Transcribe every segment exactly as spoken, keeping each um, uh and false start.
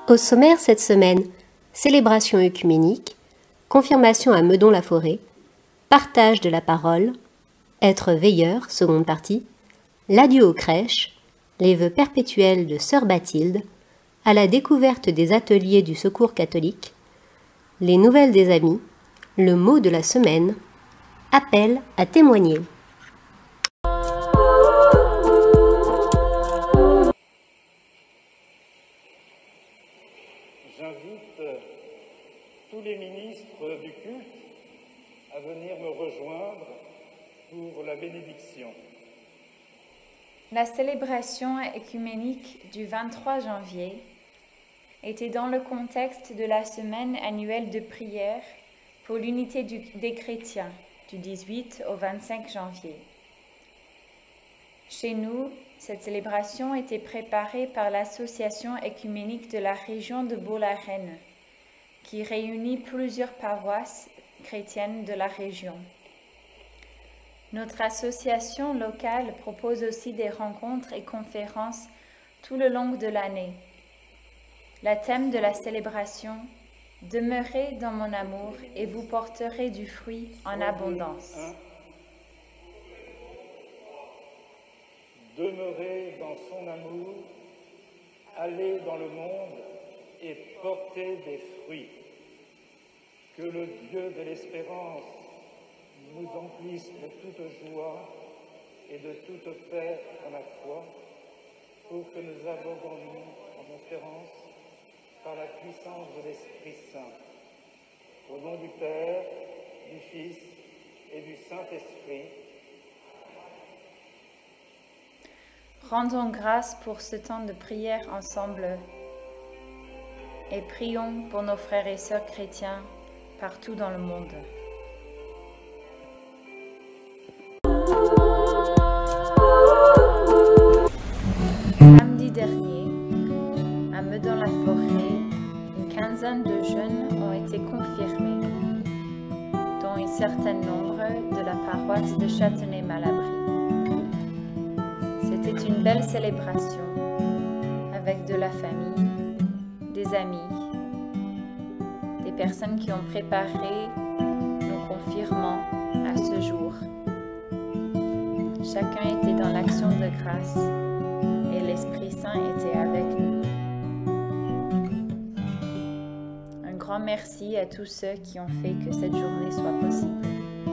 Au sommaire cette semaine, célébration œcuménique, confirmation à Meudon-la-Forêt, partage de la parole, être veilleur, seconde partie, l'adieu aux crèches, les vœux perpétuels de sœur Bathilde, à la découverte des ateliers du Secours catholique, les nouvelles des amis, le mot de la semaine, appel à témoigner. J'invite tous les ministres du culte à venir me rejoindre pour la bénédiction. La célébration œcuménique du vingt-trois janvier était dans le contexte de la semaine annuelle de prière pour l'unité du, des chrétiens du dix-huit au vingt-cinq janvier. Chez nous, cette célébration était préparée par l'Association œcuménique de la région de Bourg-la-Reine, qui réunit plusieurs paroisses chrétiennes de la région. Notre association locale propose aussi des rencontres et conférences tout le long de l'année. Le thème de la célébration, « Demeurez dans mon amour et vous porterez du fruit en abondance ». Demeurez dans son amour, allez dans le monde et portez des fruits. Que le Dieu de l'espérance nous emplisse de toute joie et de toute paix dans la foi, pour que nous abandonnions en espérance par la puissance de l'Esprit Saint. Au nom du Père, du Fils et du Saint-Esprit. Rendons grâce pour ce temps de prière ensemble et prions pour nos frères et sœurs chrétiens partout dans le monde. Samedi dernier, à Meudon-la-Forêt, une quinzaine de jeunes ont été confirmés, dont un certain nombre de la paroisse de Châtenay-Malabry. C'était une belle célébration avec de la famille, des amis, des personnes qui ont préparé nos confirmants à ce jour. Chacun était dans l'action de grâce et l'Esprit Saint était avec nous. Un grand merci à tous ceux qui ont fait que cette journée soit possible.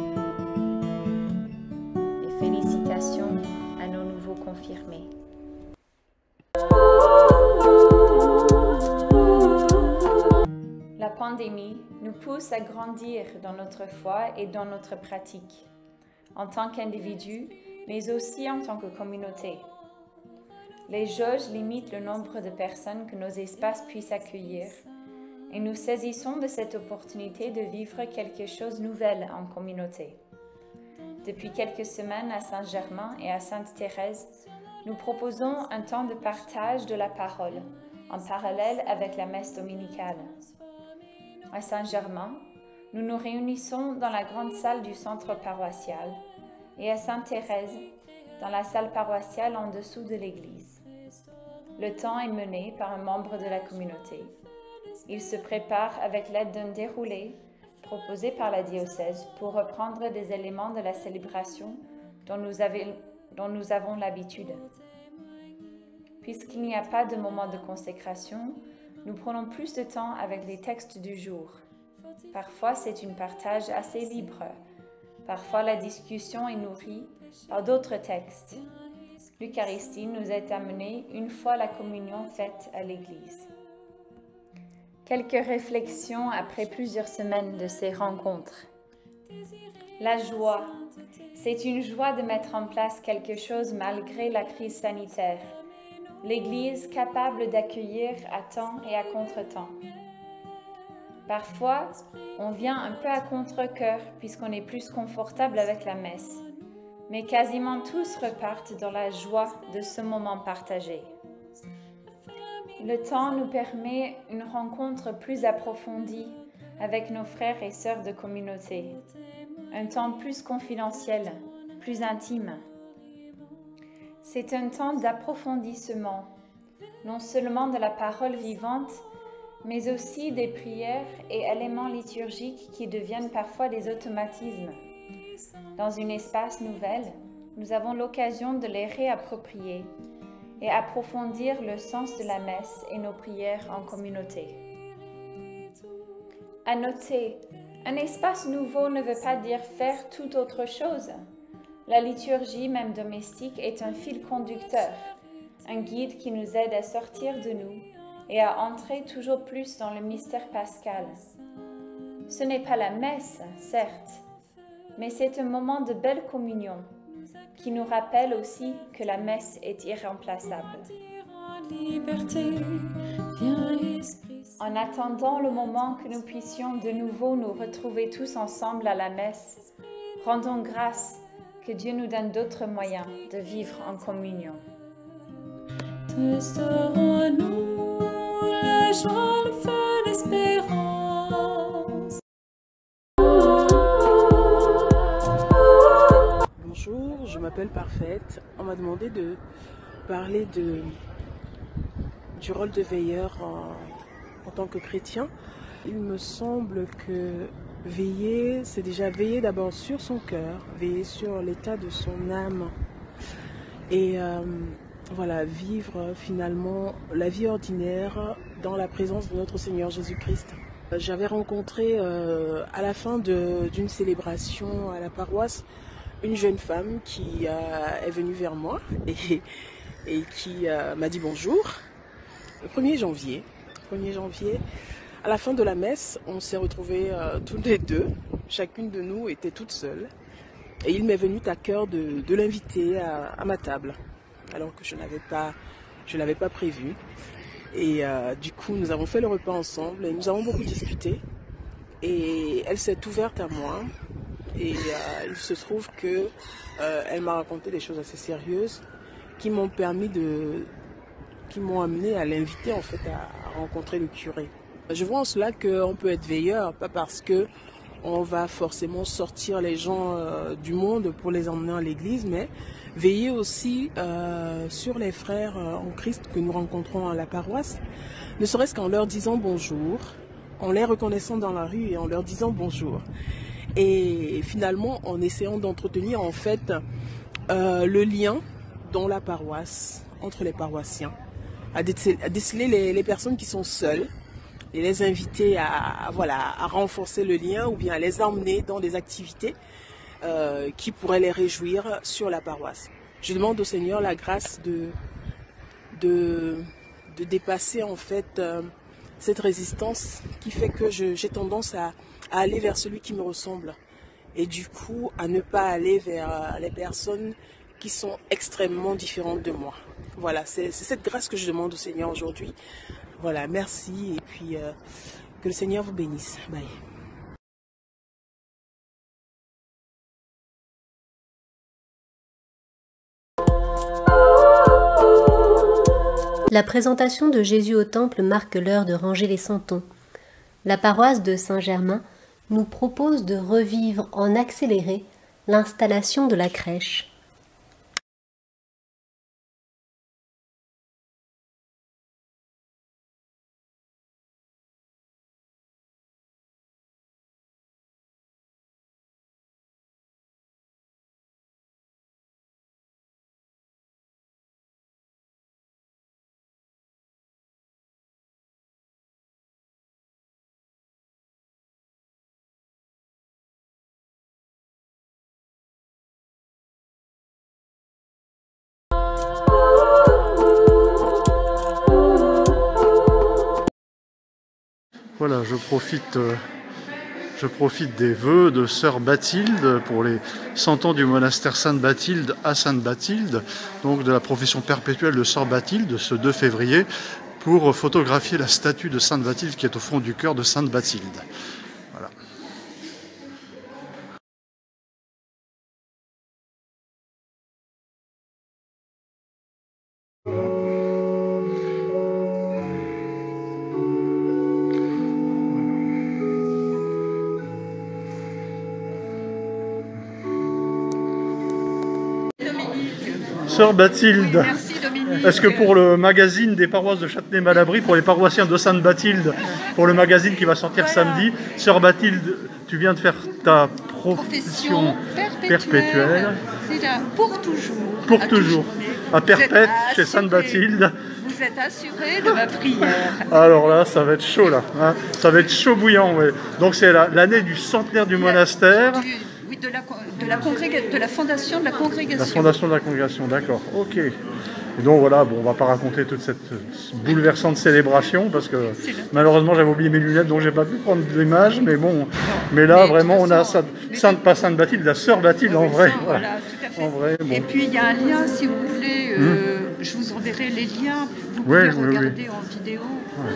Et félicitations à nos nouveaux confirmés. La pandémie nous pousse à grandir dans notre foi et dans notre pratique, en tant qu'individus, mais aussi en tant que communauté. Les jauges limitent le nombre de personnes que nos espaces puissent accueillir, et nous saisissons de cette opportunité de vivre quelque chose de nouvel en communauté. Depuis quelques semaines à Saint-Germain et à Sainte-Thérèse, nous proposons un temps de partage de la parole, en parallèle avec la messe dominicale. À Saint-Germain, nous nous réunissons dans la grande salle du centre paroissial et à Sainte-Thérèse, dans la salle paroissiale en dessous de l'église. Le temps est mené par un membre de la communauté. Il se prépare avec l'aide d'un déroulé proposé par la diocèse pour reprendre des éléments de la célébration dont nous, avez, dont nous avons l'habitude. Puisqu'il n'y a pas de moment de consécration, nous prenons plus de temps avec les textes du jour. Parfois, c'est un partage assez libre. Parfois, la discussion est nourrie par d'autres textes. L'Eucharistie nous est amenée une fois la communion faite à l'Église. Quelques réflexions après plusieurs semaines de ces rencontres. La joie. C'est une joie de mettre en place quelque chose malgré la crise sanitaire. L'Église capable d'accueillir à temps et à contre-temps. Parfois, on vient un peu à contre-cœur puisqu'on est plus confortable avec la messe. Mais quasiment tous repartent dans la joie de ce moment partagé. Le temps nous permet une rencontre plus approfondie avec nos frères et sœurs de communauté. Un temps plus confidentiel, plus intime. C'est un temps d'approfondissement, non seulement de la parole vivante, mais aussi des prières et éléments liturgiques qui deviennent parfois des automatismes. Dans une espace nouvelle, nous avons l'occasion de les réapproprier et approfondir le sens de la messe et nos prières en communauté. À noter, un espace nouveau ne veut pas dire faire tout autre chose. La liturgie, même domestique, est un fil conducteur, un guide qui nous aide à sortir de nous et à entrer toujours plus dans le mystère pascal. Ce n'est pas la messe, certes, mais c'est un moment de belle communion qui nous rappelle aussi que la messe est irremplaçable. En attendant le moment que nous puissions de nouveau nous retrouver tous ensemble à la messe, rendons grâce que Dieu nous donne d'autres moyens de vivre en communion. Testerons-nous la joie, le feu, l'espérance. Bonjour, je m'appelle Parfaite. On m'a demandé de parler de, du rôle de veilleur en, en tant que chrétien. Il me semble que veiller, c'est déjà veiller d'abord sur son cœur, veiller sur l'état de son âme et euh, voilà, vivre finalement la vie ordinaire dans la présence de notre Seigneur Jésus-Christ. J'avais rencontré euh, à la fin d'une célébration à la paroisse une jeune femme qui euh, est venue vers moi et, et qui euh, m'a dit bonjour. Le premier janvier, premier janvier, à la fin de la messe, on s'est retrouvés euh, toutes les deux. Chacune de nous était toute seule. Et il m'est venu à cœur de, de l'inviter à, à ma table, alors que je n'avais pas, je l'avais pas prévu. Et euh, du coup, nous avons fait le repas ensemble et nous avons beaucoup discuté. Et elle s'est ouverte à moi. Et euh, il se trouve que euh, elle m'a raconté des choses assez sérieuses qui m'ont permis de, qui m'ont amené à l'inviter en fait à, à rencontrer le curé. Je vois en cela qu'on peut être veilleur, pas parce que on va forcément sortir les gens euh, du monde pour les emmener à l'église, mais veiller aussi euh, sur les frères euh, en Christ que nous rencontrons à la paroisse, ne serait-ce qu'en leur disant bonjour, en les reconnaissant dans la rue et en leur disant bonjour. Et finalement, en essayant d'entretenir en fait euh, le lien dans la paroisse, entre les paroissiens, à déceler, à déceler les, les personnes qui sont seules, et les inviter à, à, voilà, à renforcer le lien ou bien à les emmener dans des activités euh, qui pourraient les réjouir sur la paroisse. Je demande au Seigneur la grâce de, de, de dépasser en fait euh, cette résistance qui fait que j'ai tendance à, à aller vers celui qui me ressemble et du coup à ne pas aller vers euh, les personnes qui sont extrêmement différentes de moi. Voilà, c'est cette grâce que je demande au Seigneur aujourd'hui. Voilà, merci et puis euh, que le Seigneur vous bénisse. Bye. La présentation de Jésus au temple marque l'heure de ranger les santons. La paroisse de Saint-Germain nous propose de revivre en accéléré l'installation de la crèche. Voilà, je profite, euh, je profite des vœux de sœur Bathilde pour les cent ans du monastère Sainte-Bathilde à Sainte-Bathilde, donc de la profession perpétuelle de sœur Bathilde, ce deux février, pour photographier la statue de Sainte-Bathilde qui est au fond du cœur de Sainte-Bathilde. Voilà. Sœur Bathilde, merci Dominique. Est-ce que pour le magazine des paroisses de Châtenay-Malabry, pour les paroissiens de Sainte-Bathilde, pour le magazine qui va sortir voilà. samedi, Sœur Bathilde, tu viens de faire ta profession, profession perpétuelle. C'est pour toujours. Pour à toujours. À Perpète, chez Sainte-Bathilde. Vous êtes assuré de ma prière. Alors là, ça va être chaud là. Hein. Ça va être chaud bouillant. Ouais. Donc c'est l'année du centenaire du monastère. Du, oui, de la, de, la de la fondation de la congrégation. La fondation de la congrégation, d'accord. Ok. Et donc voilà, bon, on ne va pas raconter toute cette bouleversante célébration parce que malheureusement j'avais oublié mes lunettes donc j'ai pas pu prendre l'image, mais bon, non, mais là mais vraiment on a Sainte, Sainte pas Sainte Bathilde, la Sœur Bathilde en vrai. Voilà, voilà. Tout à fait. En vrai bon. Et puis il y a un lien si vous voulez, euh, mmh. je vous enverrai les liens, vous oui, pouvez oui, regarder oui. en vidéo. Ouais.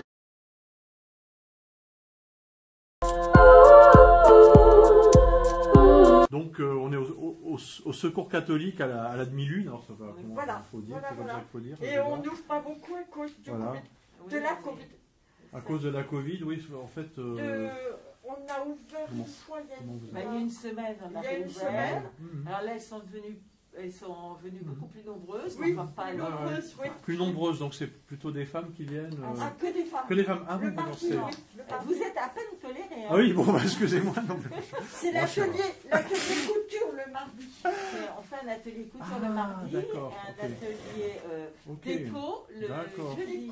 Donc euh, on est au, au, au secours catholique à la, à la demi-lune, alors ça va, comment voilà, faut dire, voilà, c'est voilà. comme ça qu'il faut dire. Et on n'ouvre pas beaucoup à cause du voilà. COVID, de la Covid. À cause de la Covid, oui, en fait... Euh... De... On a ouvert comment, une fois il y a, une... Bah, il y a une semaine, on a il y a une ouvert. semaine. Mmh. Alors là, elles sont devenues, elles sont venues mmh. beaucoup plus nombreuses. Oui, enfin, pas plus nombreuses, oui. Plus nombreuses, donc c'est plutôt des femmes qui viennent... Euh... Ah, que des femmes. Que des femmes, ah le bon, mardi, oui, oui. Vous êtes à peine tolérés. Hein. Ah oui, bon, bah, excusez-moi. C'est l'atelier couture le mardi. On fait un atelier couture ah, le mardi, et un okay. atelier euh, okay. déco le jeudi.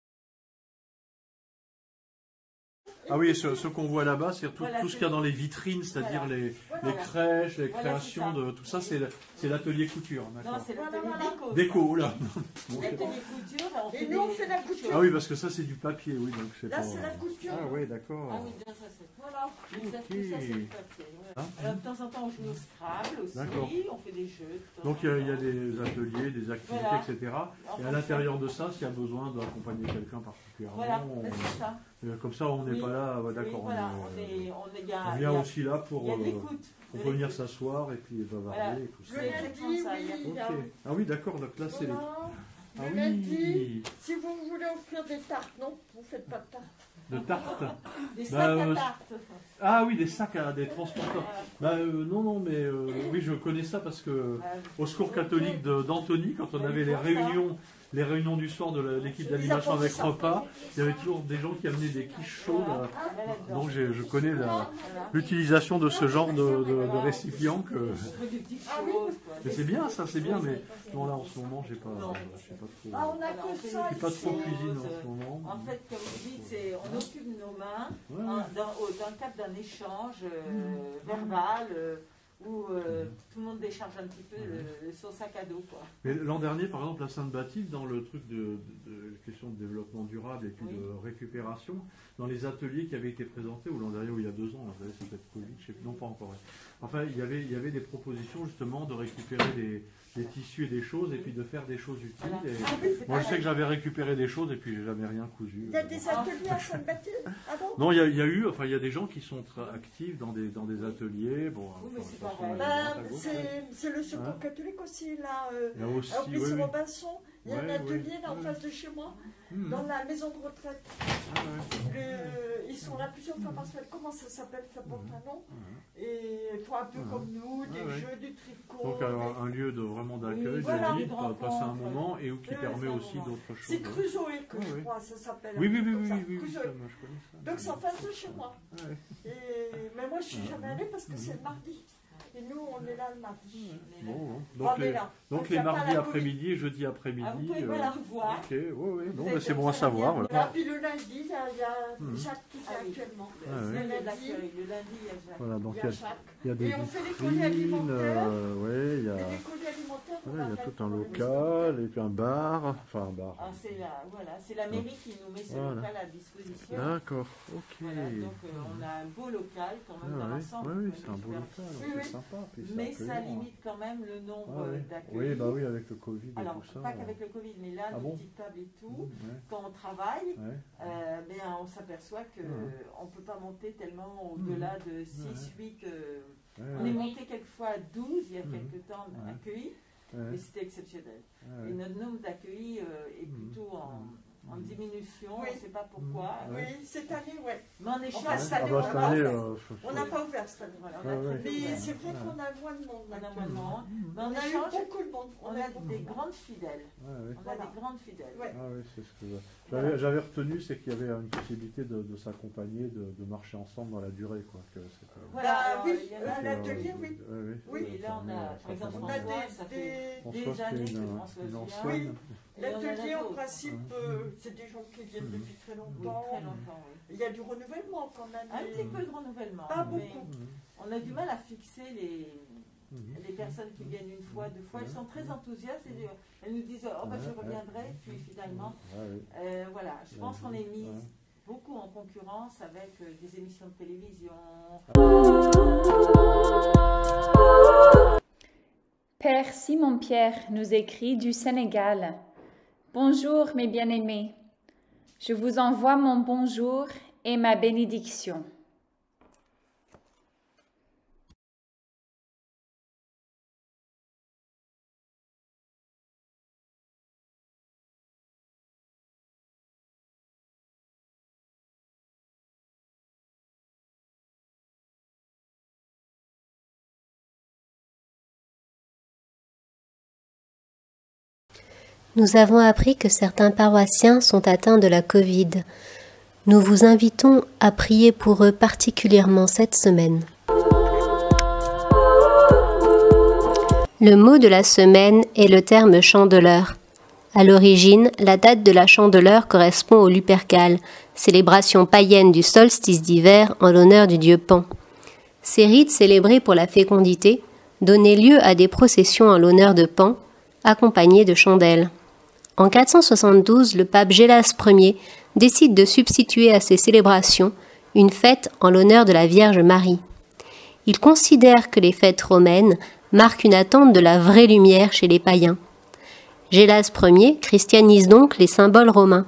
Ah oui, ce, ce qu'on voit là-bas, c'est tout, voilà, tout ce qu'il y a dans les vitrines, c'est-à-dire voilà. les, voilà. les crèches, les voilà, créations, de tout ça, c'est l'atelier couture. Non, c'est l'atelier déco. Déco, là. L'atelier couture, on fait Et nous, on fait la couture. Ah oui, parce que ça, c'est du papier, oui. Donc là, pas... c'est la couture. Ah oui, d'accord. Ah oui, bien ça, c'est... Voilà, okay. ça, tout ça, c'est du papier. Ouais. Hein? Alors, de temps en temps, on joue au Scrabble aussi, on fait des jeux. Donc, il y, y a des ateliers, des activités, voilà. et cetera. Et à l'intérieur de ça, s'il y a besoin d'accompagner quelqu'un particulièrement... Voilà, c'est ça. Comme ça, on n'est oui. pas là, ouais, d'accord. Oui, voilà, on, est, on, est, on vient a, aussi là pour, euh, pour venir s'asseoir et puis bavarder voilà. et tout ça. Le lundi, ça, oui, okay. Ah oui, d'accord, donc là c'est voilà. les... Ah le oui. lundi, si vous voulez offrir des tartes, non, vous ne faites pas de tartes. De tartes Des sacs bah, à tartes. Ah oui, des sacs à des transporteurs. Bah, euh, non, non, mais euh, oui, je connais ça parce que au secours catholique d'Antony, quand on avait les réunions... les réunions du soir de l'équipe d'animation avec repas, il y avait toujours des gens qui amenaient des quiches chaudes. Donc je connais l'utilisation de ce genre de, de, de récipient. Que... Mais c'est bien ça, c'est bien, mais non là en ce moment j'ai pas, j'ai pas trop, ah, on a que ça, j'ai pas trop cuisine en ce moment. En fait, comme vous dites, on occupe nos mains ouais. en, dans, dans le cadre d'un échange euh, mmh. verbal. Euh, où euh, tout le monde décharge un petit peu le, son sac à dos. Quoi. Mais l'an dernier, par exemple, à Sainte-Bathilde, dans le truc de, de, de question de développement durable et puis oui. de récupération, dans les ateliers qui avaient été présentés, ou l'an dernier, ou il y a deux ans, l'an dernier, c'est peut-être Covid, je sais plus, non pas encore. Enfin, il y avait, il y avait des propositions justement de récupérer des, des tissus et des choses, et puis de faire des choses utiles. Voilà. Et ah oui, moi, je sais que j'avais récupéré des choses, et puis j'ai jamais rien cousu. Il y a des ateliers à Sainte-Bathilde ah bon? Non, il y, a, il y a eu, enfin, il y a des gens qui sont actifs dans des, dans des ateliers. Bon, oui, enfin, bah, c'est le secours hein? catholique aussi, là. Euh, il y a aussi, à oui, oui. Robinson, il y a ouais, un atelier ouais, là en ouais. face de chez moi, mmh. dans la maison de retraite. Ah, ouais. Le, ils sont là plusieurs fois par semaine. Comment ça s'appelle? Ça porte mmh. un nom. Mmh. Et toi, un peu mmh. comme nous, des ah, jeux, ouais. du tricot. Donc un, un lieu de vraiment d'accueil, oui, voilà, de vie, de passer un moment et où qui euh, permet aussi d'autres choses. C'est Crusoe que ah, je oui. crois, ça s'appelle. Oui, oui, oui, oui, oui, oui, ça, moi, je connais ça. Donc c'est en face de chez moi. Ah, ouais. Et, mais moi je suis jamais allée parce que c'est le mardi. Et nous, on est là le mardi. Bon, bon. Donc, les, donc, donc les mardis après-midi et jeudi après-midi. Ah, vous pouvez pas euh, la revoir. Ok, oui, oui. Bon, mais c'est bon à savoir. Voilà. Là, puis le lundi, il y a, il y a mmh. Jacques qui fait ah, oui. actuellement. Ah, oui. Le, lundi, le lundi, il y a Jacques. Voilà, donc il y a, Jacques. Il y a des et on fait les colis alimentaires. Euh, ouais, il y a, voilà, il y a tout un local et puis un bar. Enfin, un bar. Ah, c'est la, voilà, la mairie qui nous met ce voilà. local à disposition. D'accord, ok. Voilà, donc euh, on a un beau local quand même ah, dans l'ensemble. Oui, oui, c'est un beau local, oui, c'est sympa. Mais ça limite quand même le nombre ah, oui. d'accueils. Oui, bah oui, avec le Covid Alors, et tout ça. pas qu'avec le Covid, mais là, ah, nos bon petites tables et tout, mmh, ouais. quand on travaille, ouais. euh, ben, on s'aperçoit qu'on ouais. ne peut pas monter tellement au-delà mmh. de six huit. Euh, ouais, on ouais. est monté quelquefois à douze il y a mmh. quelques temps accueillis, ouais. mais c'était exceptionnel. Ouais. Et notre nombre d'accueillis euh, est plutôt en... en diminution, Oui. on ne sait pas pourquoi. Oui, cette année, oui. Mais on est Enfin, chanceux. cette année, Ah bah, on cette n'a pas année, ouvert. euh, On n'a pas ouvert cette année. Voilà, on Ah a ouais. très Mais ouvert. c'est vrai qu'on a moins de monde On a maintenant. moins de monde. Mais On on a eu échange. beaucoup de monde. On a des grandes fidèles. Ouais, ouais. On a Voilà. des grandes fidèles. Ouais. Ah oui, c'est ce que j'avais j'avais retenu, c'est qu'il y avait une possibilité de, de s'accompagner, de, de marcher ensemble dans la durée, quoi. Que c'est, euh, Voilà, Bah, alors, oui, il y en euh, a- l'atelier, oui. ouais, ouais. Oui. Et là, on a, par exemple, On a François, des- ça des- fait François, des c'était années que une, François une vient. ancienne. Et on en a L'atelier, en d'autres. principe, euh, c'est des gens qui viennent Mhm. depuis très Oui, longtemps. très longtemps, oui. Il y a du renouvellement quand même. Un mais- petit peu de renouvellement. Pas mais beaucoup. on a du mal à fixer les, Mhm. les personnes qui viennent une fois, deux fois. Elles sont très enthousiastes et euh, elles nous disent oh, bah, je reviendrai. Puis finalement, Ah oui. euh, voilà, je pense qu'on est mis Ouais. beaucoup en concurrence avec euh, des émissions de télévision. Père Simon-Pierre nous écrit du Sénégal. Bonjour mes bien-aimés. Je vous envoie mon bonjour et ma bénédiction. Nous avons appris que certains paroissiens sont atteints de la Covid. Nous vous invitons à prier pour eux particulièrement cette semaine. Le mot de la semaine est le terme chandeleur. À l'origine, la date de la chandeleur correspond au Lupercal, célébration païenne du solstice d'hiver en l'honneur du dieu Pan. Ces rites célébrés pour la fécondité donnaient lieu à des processions en l'honneur de Pan, accompagnées de chandelles. En quatre cent soixante-douze, le pape Gélas Ier décide de substituer à ces célébrations une fête en l'honneur de la Vierge Marie. Il considère que les fêtes romaines marquent une attente de la vraie lumière chez les païens. Gélas Ier christianise donc les symboles romains.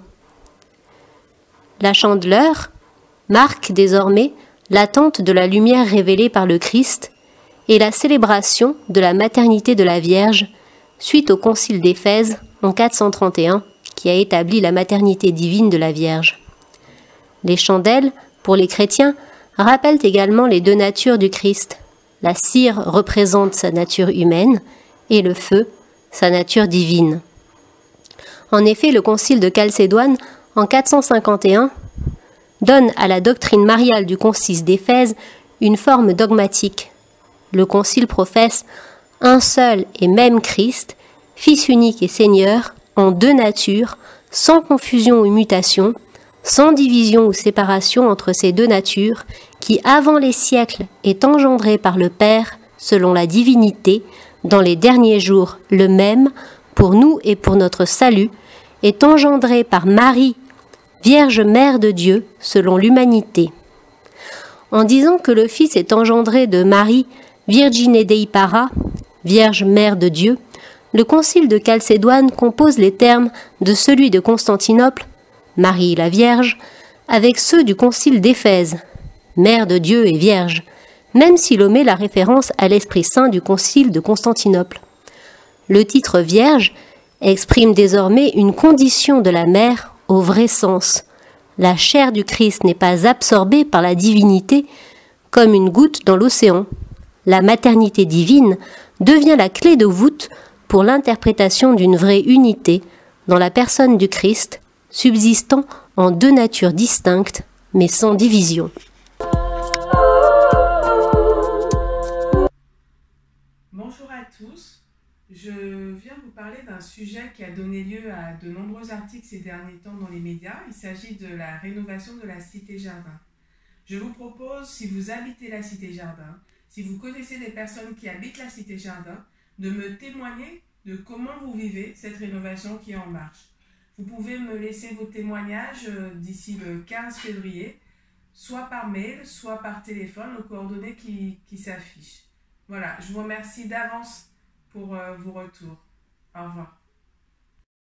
La chandeleur marque désormais l'attente de la lumière révélée par le Christ et la célébration de la maternité de la Vierge suite au concile d'Éphèse en quatre cent trente et un qui a établi la maternité divine de la Vierge. Les chandelles, pour les chrétiens, rappellent également les deux natures du Christ. La cire représente sa nature humaine et le feu, sa nature divine. En effet, le concile de Chalcédoine, en quatre cent cinquante et un, donne à la doctrine mariale du concile d'Éphèse une forme dogmatique. Le concile professe un seul et même Christ, Fils unique et Seigneur, en deux natures, sans confusion ou mutation, sans division ou séparation entre ces deux natures, qui avant les siècles est engendrée par le Père, selon la divinité, dans les derniers jours le même, pour nous et pour notre salut, est engendrée par Marie, Vierge Mère de Dieu, selon l'humanité. En disant que le Fils est engendré de Marie, Virgine Dei Para, Vierge Mère de Dieu, le concile de Chalcédoine compose les termes de celui de Constantinople, Marie la Vierge, avec ceux du concile d'Éphèse, Mère de Dieu et Vierge, même s'il omet la référence à l'Esprit Saint du concile de Constantinople. Le titre Vierge exprime désormais une condition de la mère au vrai sens. La chair du Christ n'est pas absorbée par la divinité comme une goutte dans l'océan. La maternité divine devient la clé de voûte pour l'interprétation d'une vraie unité dans la personne du Christ, subsistant en deux natures distinctes, mais sans division. Bonjour à tous, je viens vous parler d'un sujet qui a donné lieu à de nombreux articles ces derniers temps dans les médias. Il s'agit de la rénovation de la Cité-Jardin. Je vous propose, si vous habitez la Cité-Jardin, si vous connaissez des personnes qui habitent la Cité-Jardin, de me témoigner de comment vous vivez cette rénovation qui est en marche. Vous pouvez me laisser vos témoignages d'ici le quinze février, soit par mail, soit par téléphone, aux coordonnées qui, qui s'affichent. Voilà, je vous remercie d'avance pour euh, vos retours. Au revoir.